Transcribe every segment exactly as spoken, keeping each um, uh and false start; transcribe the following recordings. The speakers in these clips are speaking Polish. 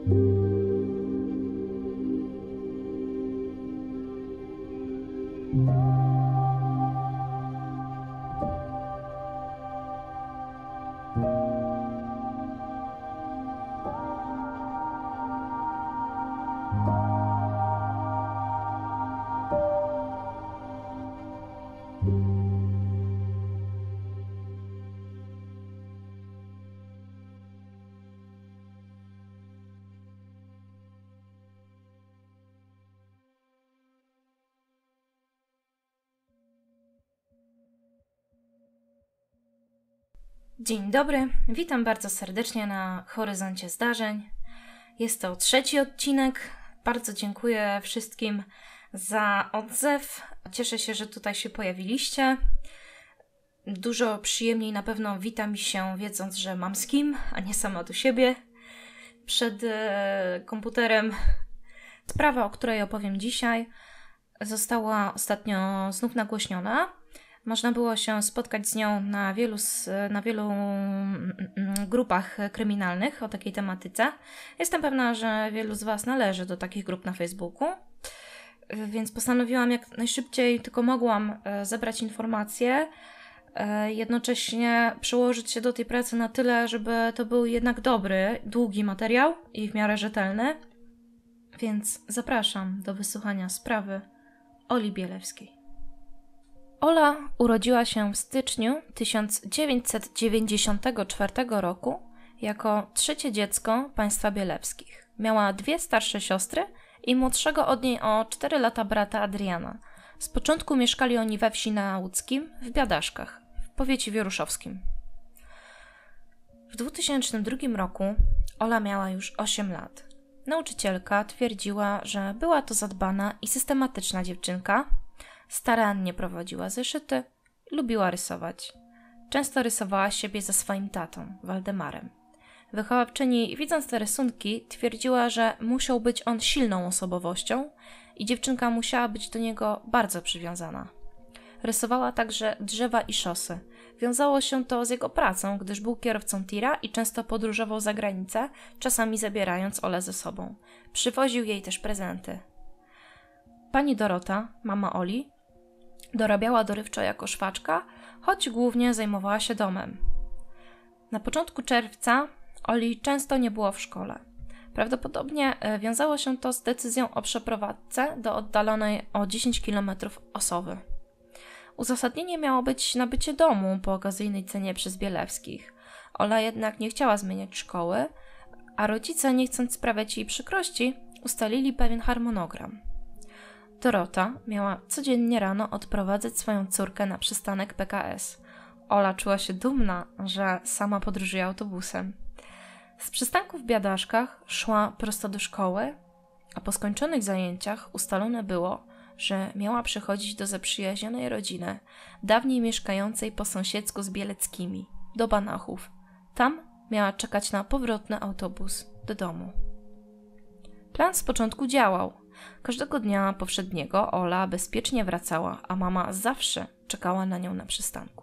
Dzień dobry, witam bardzo serdecznie na Horyzoncie Zdarzeń. Jest to trzeci odcinek. Bardzo dziękuję wszystkim za odzew. Cieszę się, że tutaj się pojawiliście. Dużo przyjemniej na pewno wita mi się, wiedząc, że mam z kim, a nie sama do siebie. Przed e, komputerem. Sprawa, o której opowiem dzisiaj, została ostatnio znów nagłośniona. Można było się spotkać z nią na wielu, na wielu grupach kryminalnych o takiej tematyce. Jestem pewna, że wielu z Was należy do takich grup na Facebooku, więc postanowiłam jak najszybciej tylko mogłam zebrać informacje, jednocześnie przyłożyć się do tej pracy na tyle, żeby to był jednak dobry, długi materiał i w miarę rzetelny. Więc zapraszam do wysłuchania sprawy Oli Bielewskiej. Ola urodziła się w styczniu tysiąc dziewięćset dziewięćdziesiątego czwartego roku jako trzecie dziecko państwa Bielewskich. Miała dwie starsze siostry i młodszego od niej o cztery lata brata Adriana. Z początku mieszkali oni we wsi na Łódzkim, w Biadaszkach, w powiecie wieruszowskim. W dwutysięcznym drugim roku Ola miała już osiem lat. Nauczycielka twierdziła, że była to zadbana i systematyczna dziewczynka. Starannie prowadziła zeszyty, lubiła rysować. Często rysowała siebie ze swoim tatą, Waldemarem. Wychowawczyni, widząc te rysunki, twierdziła, że musiał być on silną osobowością i dziewczynka musiała być do niego bardzo przywiązana. Rysowała także drzewa i szosy. Wiązało się to z jego pracą, gdyż był kierowcą tira i często podróżował za granicę, czasami zabierając Olę ze sobą. Przywoził jej też prezenty. Pani Dorota, mama Oli, dorabiała dorywczo jako szwaczka, choć głównie zajmowała się domem. Na początku czerwca Oli często nie było w szkole. Prawdopodobnie wiązało się to z decyzją o przeprowadzce do oddalonej o dziesięć kilometrów Osowy. Uzasadnienie miało być nabycie domu po okazyjnej cenie przez Bielewskich. Ola jednak nie chciała zmieniać szkoły, a rodzice, nie chcąc sprawiać jej przykrości, ustalili pewien harmonogram. Dorota miała codziennie rano odprowadzać swoją córkę na przystanek P K S. Ola czuła się dumna, że sama podróżuje autobusem. Z przystanku w Biadaszkach szła prosto do szkoły, a po skończonych zajęciach ustalone było, że miała przychodzić do zaprzyjaźnionej rodziny, dawniej mieszkającej po sąsiedzku z Bieleckimi, do Banachów. Tam miała czekać na powrotny autobus do domu. Plan z początku działał. Każdego dnia powszedniego Ola bezpiecznie wracała, a mama zawsze czekała na nią na przystanku.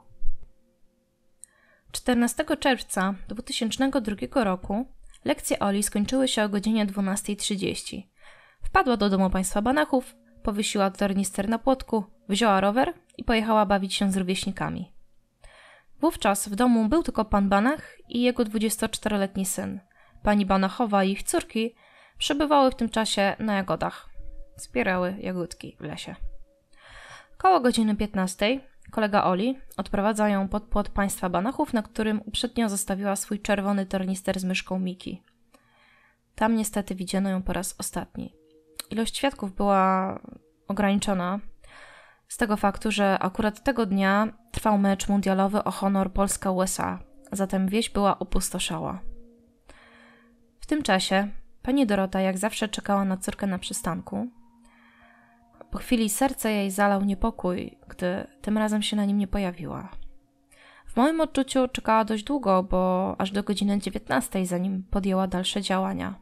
czternastego czerwca dwutysięcznego drugiego roku lekcje Oli skończyły się o godzinie dwunastej trzydzieści. Wpadła do domu państwa Banachów, powiesiła tornister na płotku, wzięła rower i pojechała bawić się z rówieśnikami. Wówczas w domu był tylko pan Banach i jego dwudziestoczteroletni syn. Pani Banachowa i ich córki przebywały w tym czasie na jagodach. Zbierały jagódki w lesie. Koło godziny piętnastej kolega Oli odprowadza ją pod płot państwa Banachów, na którym uprzednio zostawiła swój czerwony tornister z myszką Miki. Tam niestety widziano ją po raz ostatni. Ilość świadków była ograniczona z tego faktu, że akurat tego dnia trwał mecz mundialowy o honor Polska-U S A, zatem wieś była opustoszała. W tym czasie pani Dorota jak zawsze czekała na córkę na przystanku. Po chwili serce jej zalał niepokój, gdy tym razem się na nim nie pojawiła. W moim odczuciu czekała dość długo, bo aż do godziny dziewiętnastej, zanim podjęła dalsze działania.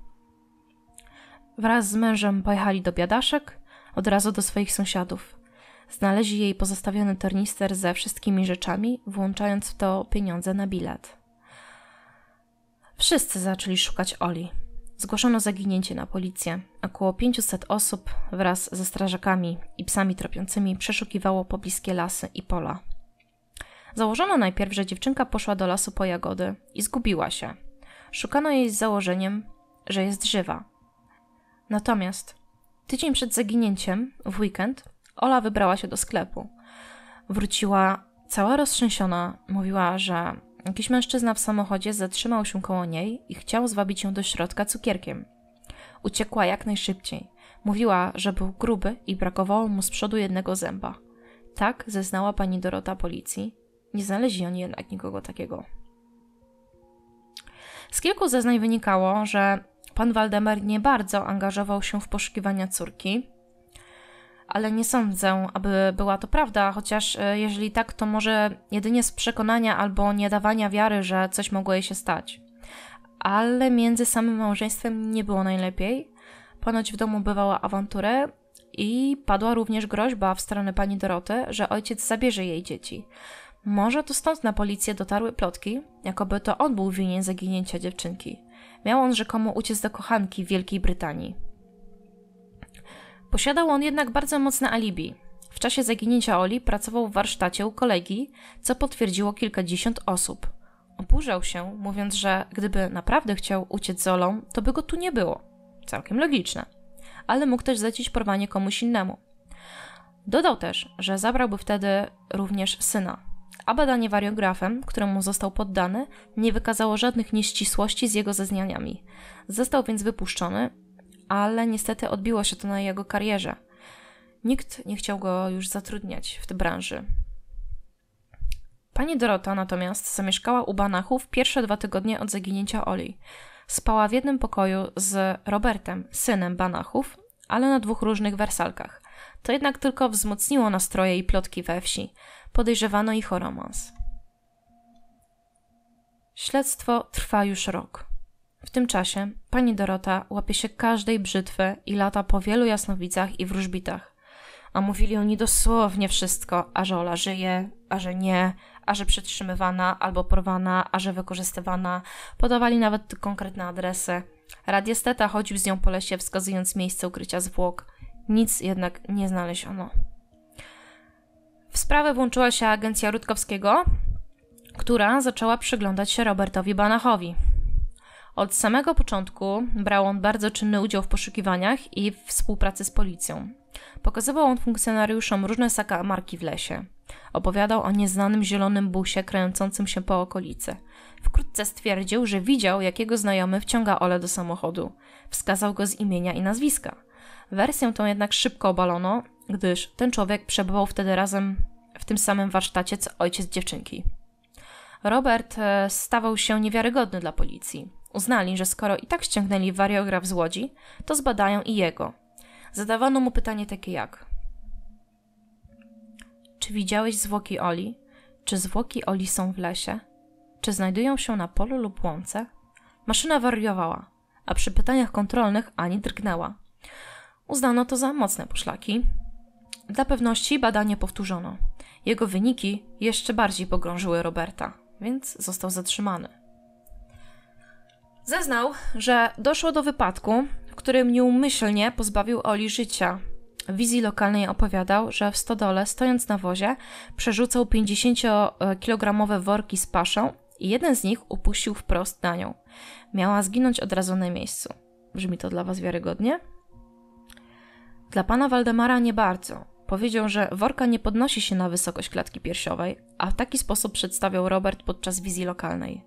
Wraz z mężem pojechali do Biadaszek, od razu do swoich sąsiadów. Znaleźli jej pozostawiony tornister ze wszystkimi rzeczami, włączając w to pieniądze na bilet. Wszyscy zaczęli szukać Oli. zgłoszono zaginięcie na policję. Około pięćset osób wraz ze strażakami i psami tropiącymi przeszukiwało pobliskie lasy i pola. Założono najpierw, że dziewczynka poszła do lasu po jagody i zgubiła się. Szukano jej z założeniem, że jest żywa. Natomiast tydzień przed zaginięciem, w weekend, Ola wybrała się do sklepu. Wróciła cała roztrzęsiona, mówiła, że jakiś mężczyzna w samochodzie zatrzymał się koło niej i chciał zwabić ją do środka cukierkiem. Uciekła jak najszybciej. Mówiła, że był gruby i brakowało mu z przodu jednego zęba. Tak zeznała pani Dorota policji. Nie znaleźli oni jednak nikogo takiego. Z kilku zeznań wynikało, że pan Waldemar nie bardzo angażował się w poszukiwania córki, ale nie sądzę, aby była to prawda, chociaż jeżeli tak, to może jedynie z przekonania albo niedawania wiary, że coś mogło jej się stać. Ale między samym małżeństwem nie było najlepiej. Ponoć w domu bywała awantury i padła również groźba w stronę pani Doroty, że ojciec zabierze jej dzieci. Może to stąd na policję dotarły plotki, jakoby to on był winien zaginięcia dziewczynki. Miał on rzekomo uciec do kochanki w Wielkiej Brytanii. Posiadał on jednak bardzo mocne alibi. W czasie zaginięcia Oli pracował w warsztacie u kolegi, co potwierdziło kilkadziesiąt osób. Oburzał się, mówiąc, że gdyby naprawdę chciał uciec z Olą, to by go tu nie było. Całkiem logiczne. Ale mógł też zlecić porwanie komuś innemu. Dodał też, że zabrałby wtedy również syna. A badanie wariografem, któremu został poddany, nie wykazało żadnych nieścisłości z jego zeznaniami. Został więc wypuszczony, ale niestety odbiło się to na jego karierze. Nikt nie chciał go już zatrudniać w tej branży. Pani Dorota natomiast zamieszkała u Banachów pierwsze dwa tygodnie od zaginięcia Oli. Spała w jednym pokoju z Robertem, synem Banachów, ale na dwóch różnych wersalkach. To jednak tylko wzmocniło nastroje i plotki we wsi. Podejrzewano ich o romans. Śledztwo trwa już rok. W tym czasie pani Dorota łapie się każdej brzytwy i lata po wielu jasnowidzach i wróżbitach. A mówili oni dosłownie wszystko, a że Ola żyje, a że nie, a że przetrzymywana albo porwana, a że wykorzystywana. Podawali nawet konkretne adresy. Radiesteta chodził z nią po lesie, wskazując miejsce ukrycia zwłok. Nic jednak nie znaleziono. W sprawę włączyła się agencja Rutkowskiego, która zaczęła przyglądać się Robertowi Banachowi. Od samego początku brał on bardzo czynny udział w poszukiwaniach i w współpracy z policją. Pokazywał on funkcjonariuszom różne zakamarki w lesie. Opowiadał o nieznanym zielonym busie kręcącym się po okolicy. Wkrótce stwierdził, że widział, jak jego znajomy wciąga Olę do samochodu. Wskazał go z imienia i nazwiska. Wersję tą jednak szybko obalono, gdyż ten człowiek przebywał wtedy razem w tym samym warsztacie, co ojciec dziewczynki. Robert stawał się niewiarygodny dla policji. Uznali, że skoro i tak ściągnęli wariograf z Łodzi, to zbadają i jego. Zadawano mu pytanie takie jak: czy widziałeś zwłoki Oli? Czy zwłoki Oli są w lesie? Czy znajdują się na polu lub łące? Maszyna wariowała, a przy pytaniach kontrolnych ani drgnęła. Uznano to za mocne poszlaki. Dla pewności badanie powtórzono. Jego wyniki jeszcze bardziej pogrążyły Roberta, więc został zatrzymany. Zeznał, że doszło do wypadku, w którym nieumyślnie pozbawił Oli życia. W wizji lokalnej opowiadał, że w stodole, stojąc na wozie, przerzucał pięćdziesięciokilogramowe worki z paszą i jeden z nich upuścił wprost na nią. Miała zginąć od razu na miejscu. Brzmi to dla was wiarygodnie? Dla pana Waldemara nie bardzo. Powiedział, że worka nie podnosi się na wysokość klatki piersiowej, a w taki sposób przedstawiał Robert podczas wizji lokalnej.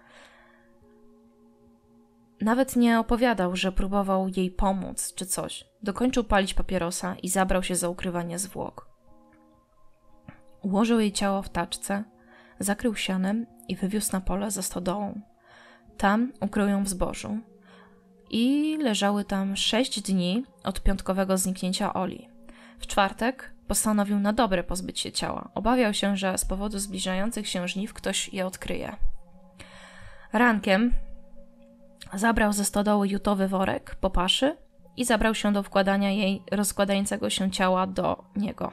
Nawet nie opowiadał, że próbował jej pomóc czy coś. Dokończył palić papierosa i zabrał się za ukrywanie zwłok. Ułożył jej ciało w taczce, zakrył sianem i wywiózł na pole za stodołą. Tam ukrył ją w zbożu i leżały tam sześć dni od piątkowego zniknięcia Oli. W czwartek postanowił na dobre pozbyć się ciała. Obawiał się, że z powodu zbliżających się żniw ktoś je odkryje. Rankiem zabrał ze stodoły jutowy worek po paszy i zabrał się do wkładania jej rozkładającego się ciała do niego.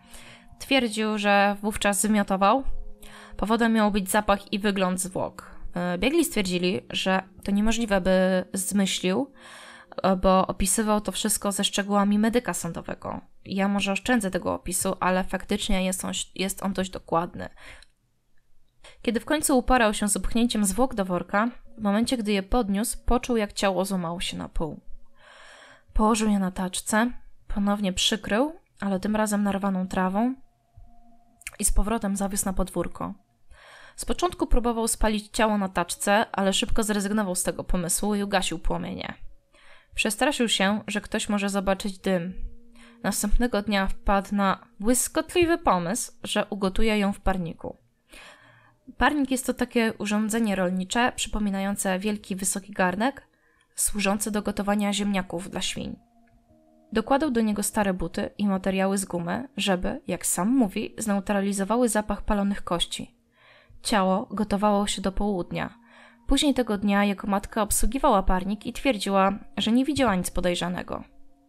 Twierdził, że wówczas wymiotował. Powodem miał być zapach i wygląd zwłok. Biegli stwierdzili, że to niemożliwe, by zmyślił, bo opisywał to wszystko ze szczegółami medyka sądowego. Ja może oszczędzę tego opisu, ale faktycznie jest on, jest on dość dokładny. Kiedy w końcu uporał się z upchnięciem zwłok do worka, w momencie, gdy je podniósł, poczuł, jak ciało złamało się na pół. Położył je na taczce, ponownie przykrył, ale tym razem narwaną trawą i z powrotem zawiózł na podwórko. Z początku próbował spalić ciało na taczce, ale szybko zrezygnował z tego pomysłu i ugasił płomienie. Przestraszył się, że ktoś może zobaczyć dym. Następnego dnia wpadł na błyskotliwy pomysł, że ugotuje ją w parniku. Parnik jest to takie urządzenie rolnicze przypominające wielki, wysoki garnek, służący do gotowania ziemniaków dla świń. Dokładał do niego stare buty i materiały z gumy, żeby, jak sam mówi, zneutralizowały zapach palonych kości. Ciało gotowało się do południa. Później tego dnia jego matka obsługiwała parnik i twierdziła, że nie widziała nic podejrzanego.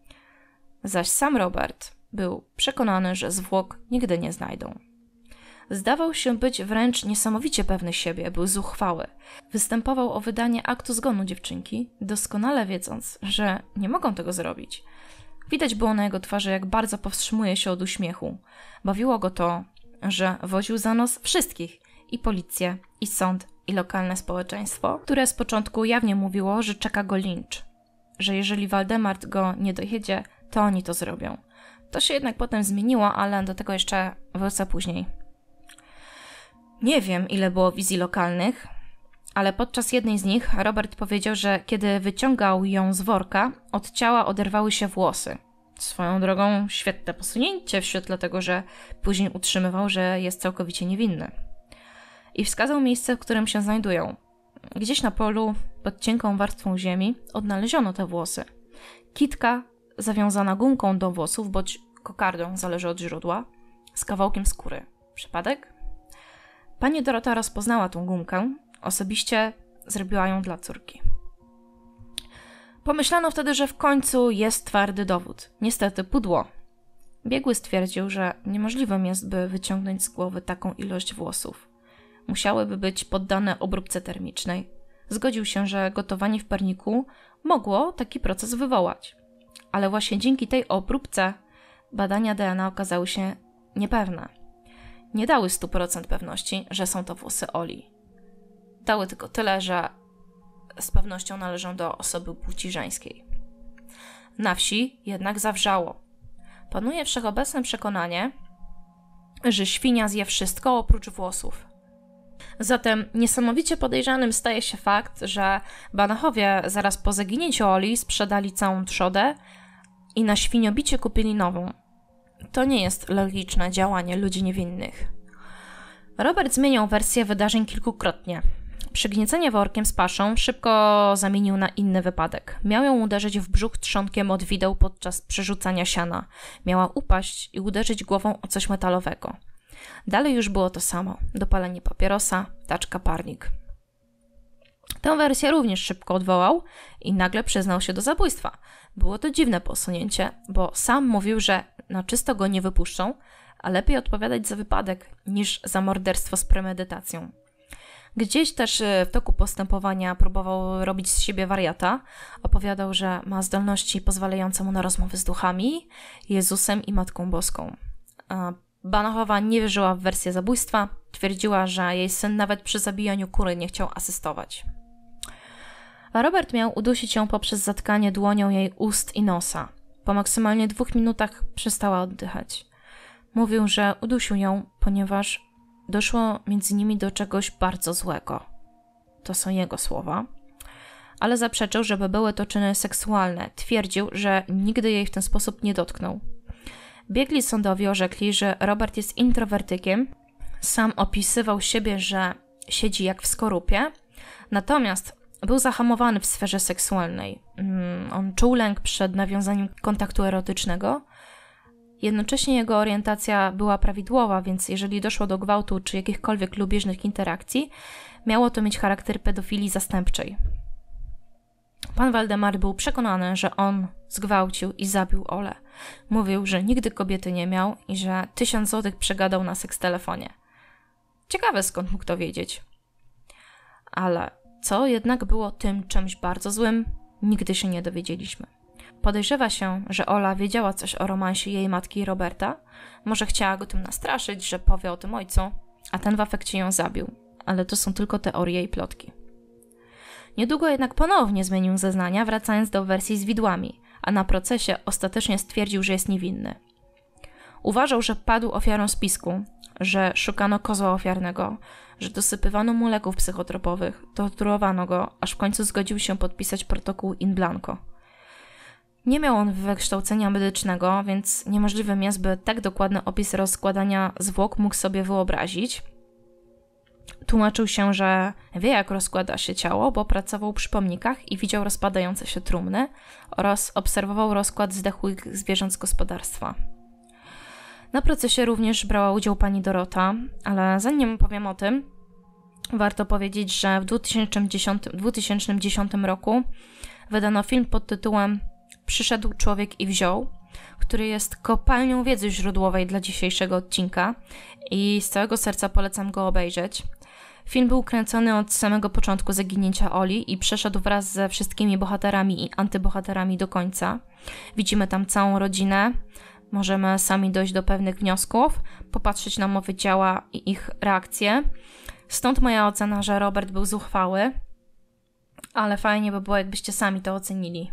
Zaś sam Robert był przekonany, że zwłok nigdy nie znajdą. Zdawał się być wręcz niesamowicie pewny siebie, był zuchwały. Występował o wydanie aktu zgonu dziewczynki, doskonale wiedząc, że nie mogą tego zrobić. Widać było na jego twarzy, jak bardzo powstrzymuje się od uśmiechu. Bawiło go to, że woził za nos wszystkich, i policję, i sąd, i lokalne społeczeństwo, które z początku jawnie mówiło, że czeka go lincz. Że jeżeli Waldemar go nie dojedzie, to oni to zrobią. To się jednak potem zmieniło, ale do tego jeszcze wrócę później. Nie wiem, ile było wizji lokalnych, ale podczas jednej z nich Robert powiedział, że kiedy wyciągał ją z worka, od ciała oderwały się włosy. Swoją drogą świetne posunięcie w świetle tego, że później utrzymywał, że jest całkowicie niewinny. I wskazał miejsce, w którym się znajdują. Gdzieś na polu, pod cienką warstwą ziemi, odnaleziono te włosy. Kitka zawiązana gumką do włosów, bądź kokardą, zależy od źródła, z kawałkiem skóry. Przypadek? Pani Dorota rozpoznała tą gumkę, osobiście zrobiła ją dla córki. Pomyślano wtedy, że w końcu jest twardy dowód. Niestety pudło. Biegły stwierdził, że niemożliwym jest, by wyciągnąć z głowy taką ilość włosów. Musiałyby być poddane obróbce termicznej. Zgodził się, że gotowanie w parniku mogło taki proces wywołać. Ale właśnie dzięki tej obróbce badania D N A okazały się niepewne. Nie dały stu procent pewności, że są to włosy Oli. Dały tylko tyle, że z pewnością należą do osoby płci żeńskiej. Na wsi jednak zawrzało. Panuje wszechobecne przekonanie, że świnia zje wszystko oprócz włosów. Zatem niesamowicie podejrzanym staje się fakt, że Banachowie zaraz po zaginięciu Oli sprzedali całą trzodę i na świniobicie kupili nową. To nie jest logiczne działanie ludzi niewinnych. Robert zmieniał wersję wydarzeń kilkukrotnie. Przygniecenie workiem z paszą szybko zamienił na inny wypadek. Miał ją uderzyć w brzuch trzonkiem od wideł podczas przerzucania siana. Miała upaść i uderzyć głową o coś metalowego. Dalej już było to samo. Dopalenie papierosa, taczka, parnik. Tę wersję również szybko odwołał i nagle przyznał się do zabójstwa. Było to dziwne posunięcie, bo sam mówił, że na czysto go nie wypuszczą, a lepiej odpowiadać za wypadek niż za morderstwo z premedytacją. Gdzieś też w toku postępowania próbował robić z siebie wariata. Opowiadał, że ma zdolności pozwalające mu na rozmowy z duchami, Jezusem i Matką Boską. Banachowa nie wierzyła w wersję zabójstwa. Twierdziła, że jej syn nawet przy zabijaniu kury nie chciał asystować. A Robert miał udusić ją poprzez zatkanie dłonią jej ust i nosa. Po maksymalnie dwóch minutach przestała oddychać. Mówił, że udusił ją, ponieważ doszło między nimi do czegoś bardzo złego. To są jego słowa. Ale zaprzeczył, żeby były to czyny seksualne. Twierdził, że nigdy jej w ten sposób nie dotknął. Biegli sądowi orzekli, że Robert jest introwertykiem. Sam opisywał siebie, że siedzi jak w skorupie. Natomiast był zahamowany w sferze seksualnej. On czuł lęk przed nawiązaniem kontaktu erotycznego. Jednocześnie jego orientacja była prawidłowa, więc jeżeli doszło do gwałtu czy jakichkolwiek lubieżnych interakcji, miało to mieć charakter pedofilii zastępczej. Pan Waldemar był przekonany, że on zgwałcił i zabił Olę. Mówił, że nigdy kobiety nie miał i że tysiąc złotych przegadał na sekstelefonie. Ciekawe, skąd mógł to wiedzieć. Ale co jednak było tym czymś bardzo złym, nigdy się nie dowiedzieliśmy. Podejrzewa się, że Ola wiedziała coś o romansie jej matki i Roberta, może chciała go tym nastraszyć, że powie o tym ojcu, a ten w afekcie ją zabił, ale to są tylko teorie i plotki. Niedługo jednak ponownie zmienił zeznania, wracając do wersji z widłami, a na procesie ostatecznie stwierdził, że jest niewinny. Uważał, że padł ofiarą spisku, że szukano kozła ofiarnego, że dosypywano mu leków psychotropowych, torturowano go, aż w końcu zgodził się podpisać protokół in blanco. Nie miał on wykształcenia medycznego, więc niemożliwym jest, by tak dokładny opis rozkładania zwłok mógł sobie wyobrazić. Tłumaczył się, że wie, jak rozkłada się ciało, bo pracował przy pomnikach i widział rozpadające się trumny oraz obserwował rozkład zdechłych zwierząt z gospodarstwa. Na procesie również brała udział pani Dorota, ale zanim powiem o tym, warto powiedzieć, że w dwa tysiące dziesiątym roku wydano film pod tytułem Przyszedł człowiek i wziął, który jest kopalnią wiedzy źródłowej dla dzisiejszego odcinka i z całego serca polecam go obejrzeć. Film był kręcony od samego początku zaginięcia Oli i przeszedł wraz ze wszystkimi bohaterami i antybohaterami do końca. Widzimy tam całą rodzinę, możemy sami dojść do pewnych wniosków, popatrzeć na mowy ciała i ich reakcje. Stąd moja ocena, że Robert był zuchwały, ale fajnie by było, jakbyście sami to ocenili.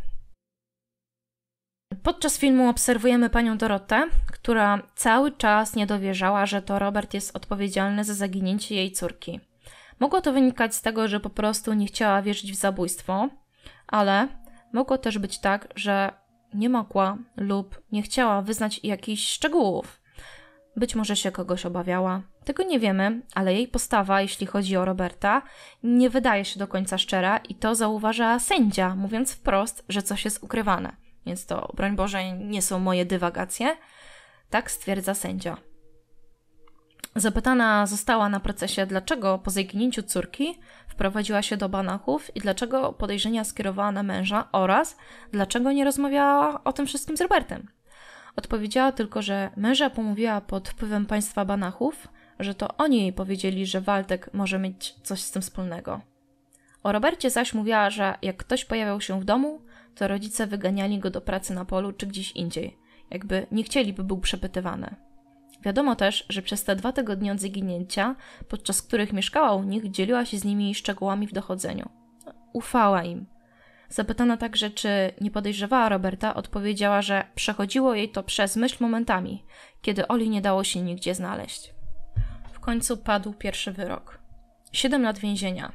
Podczas filmu obserwujemy panią Dorotę, która cały czas nie dowierzała, że to Robert jest odpowiedzialny za zaginięcie jej córki. Mogło to wynikać z tego, że po prostu nie chciała wierzyć w zabójstwo, ale mogło też być tak, że nie mogła lub nie chciała wyznać jakichś szczegółów. Być może się kogoś obawiała. Tego nie wiemy, ale jej postawa, jeśli chodzi o Roberta, nie wydaje się do końca szczera i to zauważa sędzia, mówiąc wprost, że coś jest ukrywane. Więc to, broń Boże, nie są moje dywagacje. Tak stwierdza sędzia. Zapytana została na procesie, dlaczego po zaginięciu córki wprowadziła się do Banachów i dlaczego podejrzenia skierowała na męża oraz dlaczego nie rozmawiała o tym wszystkim z Robertem. Odpowiedziała tylko, że męża pomówiła pod wpływem państwa Banachów, że to oni jej powiedzieli, że Waldek może mieć coś z tym wspólnego. O Robercie zaś mówiła, że jak ktoś pojawiał się w domu, to rodzice wyganiali go do pracy na polu czy gdzieś indziej, jakby nie chcieli, by był przepytywany. Wiadomo też, że przez te dwa tygodnie od zaginięcia, podczas których mieszkała u nich, dzieliła się z nimi szczegółami w dochodzeniu. Ufała im. Zapytana także, czy nie podejrzewała Roberta, odpowiedziała, że przechodziło jej to przez myśl momentami, kiedy Oli nie dało się nigdzie znaleźć. W końcu padł pierwszy wyrok. Siedem lat więzienia.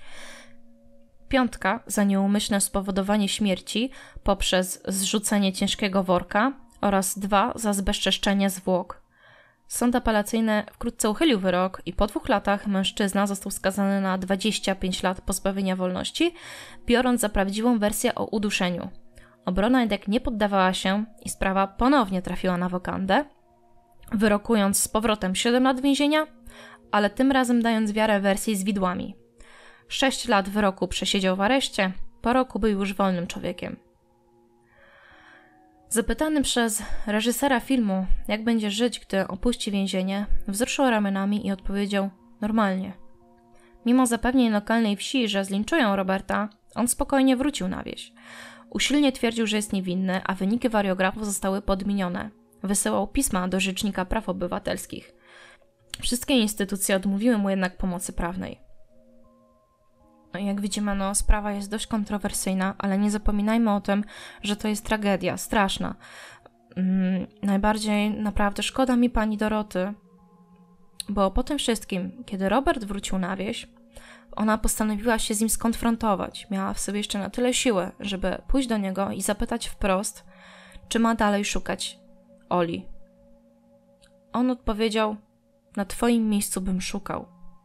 Piątka za nieumyślne spowodowanie śmierci poprzez zrzucenie ciężkiego worka oraz dwa za zbezczeszczenie zwłok. Sąd apelacyjny wkrótce uchylił wyrok i po dwóch latach mężczyzna został skazany na dwadzieścia pięć lat pozbawienia wolności, biorąc za prawdziwą wersję o uduszeniu. Obrona jednak nie poddawała się i sprawa ponownie trafiła na wokandę, wyrokując z powrotem siedem lat więzienia, ale tym razem dając wiarę wersji z widłami. Sześć lat wyroku przesiedział w areszcie, po roku był już wolnym człowiekiem. Zapytany przez reżysera filmu, jak będzie żyć, gdy opuści więzienie, wzruszył ramionami i odpowiedział normalnie. Mimo zapewnień lokalnej wsi, że zlinczują Roberta, on spokojnie wrócił na wieś. Usilnie twierdził, że jest niewinny, a wyniki wariografów zostały podmienione. Wysyłał pisma do Rzecznika Praw Obywatelskich. Wszystkie instytucje odmówiły mu jednak pomocy prawnej. No, jak widzimy, no, sprawa jest dość kontrowersyjna, ale nie zapominajmy o tym, że to jest tragedia, straszna. Hmm, najbardziej naprawdę szkoda mi pani Doroty, bo po tym wszystkim, kiedy Robert wrócił na wieś, ona postanowiła się z nim skonfrontować. Miała w sobie jeszcze na tyle siły, żeby pójść do niego i zapytać wprost, czy ma dalej szukać Oli. On odpowiedział, na twoim miejscu bym szukał.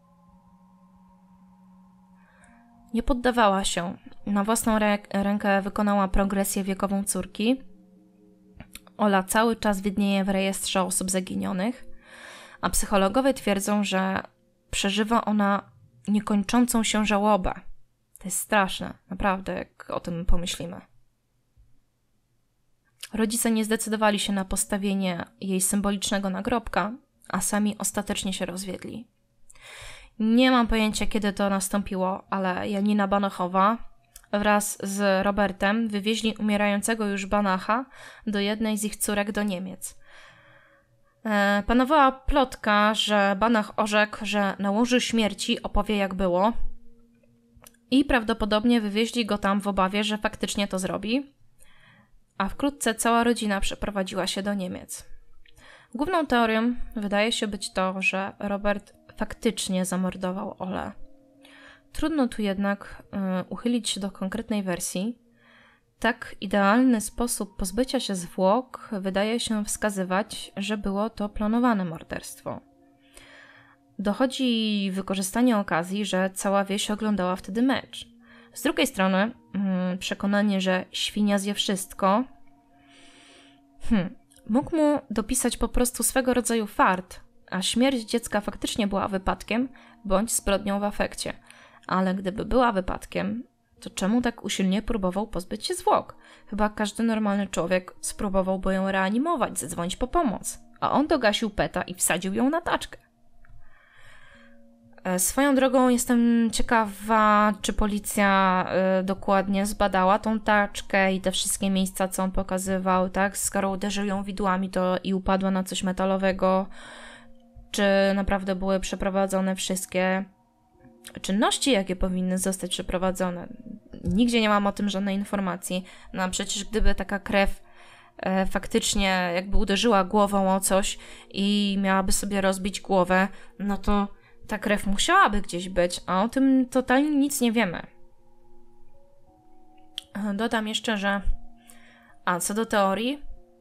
Nie poddawała się. Na własną rę- rękę wykonała progresję wiekową córki. Ola cały czas widnieje w rejestrze osób zaginionych, a psychologowie twierdzą, że przeżywa ona niekończącą się żałobę. To jest straszne, naprawdę, jak o tym pomyślimy. Rodzice nie zdecydowali się na postawienie jej symbolicznego nagrobka, a sami ostatecznie się rozwiedli. Nie mam pojęcia, kiedy to nastąpiło, ale Janina Banachowa wraz z Robertem wywieźli umierającego już Banacha do jednej z ich córek do Niemiec. E, panowała plotka, że Banach orzekł, że na łożu śmierci opowie, jak było, i prawdopodobnie wywieźli go tam w obawie, że faktycznie to zrobi, a wkrótce cała rodzina przeprowadziła się do Niemiec. Główną teorią wydaje się być to, że Robert faktycznie zamordował Olę. Trudno tu jednak y, uchylić się do konkretnej wersji. Tak idealny sposób pozbycia się zwłok wydaje się wskazywać, że było to planowane morderstwo. Dochodzi wykorzystanie okazji, że cała wieś oglądała wtedy mecz. Z drugiej strony y, przekonanie, że świnia zje wszystko, hmm, mógł mu dopisać po prostu swego rodzaju fart, a śmierć dziecka faktycznie była wypadkiem bądź zbrodnią w afekcie. Ale gdyby była wypadkiem, to czemu tak usilnie próbował pozbyć się zwłok? Chyba każdy normalny człowiek spróbowałby ją reanimować, zadzwonić po pomoc, a on dogasił peta i wsadził ją na taczkę. Swoją drogą jestem ciekawa, czy policja y, dokładnie zbadała tą taczkę i te wszystkie miejsca, co on pokazywał, tak? Skoro uderzył ją widłami to i upadła na coś metalowego, czy naprawdę były przeprowadzone wszystkie czynności, jakie powinny zostać przeprowadzone. Nigdzie nie mam o tym żadnej informacji. No a przecież gdyby taka krew e, faktycznie jakby uderzyła głową o coś i miałaby sobie rozbić głowę, no to ta krew musiałaby gdzieś być, a o tym totalnie nic nie wiemy. Dodam jeszcze, że a co do teorii,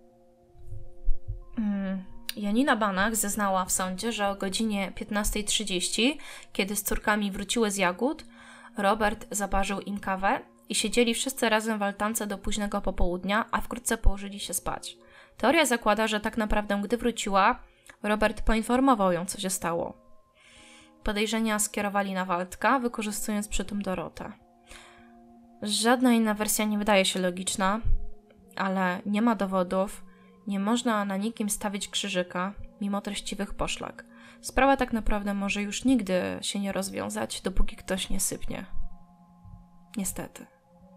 hmm, Janina Banach zeznała w sądzie, że o godzinie piętnasta trzydzieści, kiedy z córkami wróciły z jagód, Robert zaparzył im kawę i siedzieli wszyscy razem w altance do późnego popołudnia, a wkrótce położyli się spać. Teoria zakłada, że tak naprawdę, gdy wróciła, Robert poinformował ją, co się stało. Podejrzenia skierowali na Waldka, wykorzystując przy tym Dorotę. Żadna inna wersja nie wydaje się logiczna, ale nie ma dowodów, nie można na nikim stawić krzyżyka, mimo treściwych poszlak. Sprawa tak naprawdę może już nigdy się nie rozwiązać, dopóki ktoś nie sypnie. Niestety.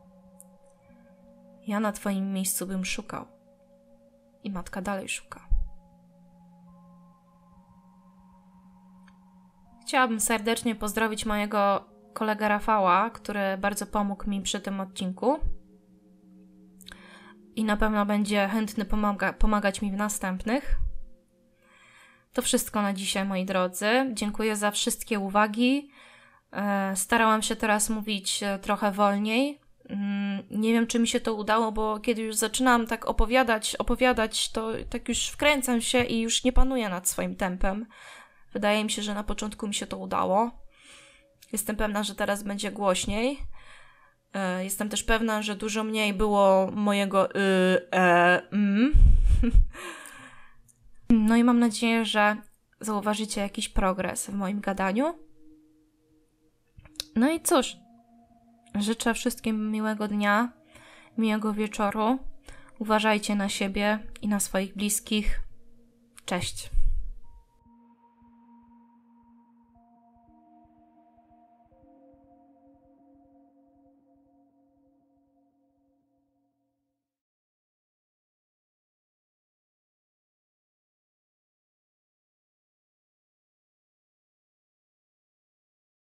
Ja na twoim miejscu bym szukał. I matka dalej szuka. Chciałabym serdecznie pozdrowić mojego kolegę Rafała, który bardzo pomógł mi przy tym odcinku. I na pewno będzie chętny pomaga- pomagać mi w następnych. To wszystko na dzisiaj, moi drodzy. Dziękuję za wszystkie uwagi. E, starałam się teraz mówić trochę wolniej. Mm, nie wiem, czy mi się to udało, bo kiedy już zaczynam tak opowiadać, opowiadać, to tak już wkręcam się i już nie panuję nad swoim tempem. Wydaje mi się, że na początku mi się to udało. Jestem pewna, że teraz będzie głośniej. Jestem też pewna, że dużo mniej było mojego y, e, mm. No i mam nadzieję, że zauważycie jakiś progres w moim gadaniu. No i cóż, życzę wszystkim miłego dnia, miłego wieczoru. Uważajcie na siebie i na swoich bliskich. Cześć.